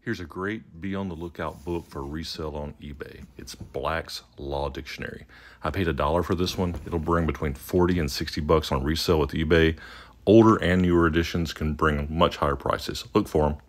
Here's a great be on the lookout book for resale on eBay. It's Black's Law Dictionary. I paid $1 for this one. It'll bring between 40 and 60 bucks on resale with eBay. Older and newer editions can bring much higher prices. Look for them.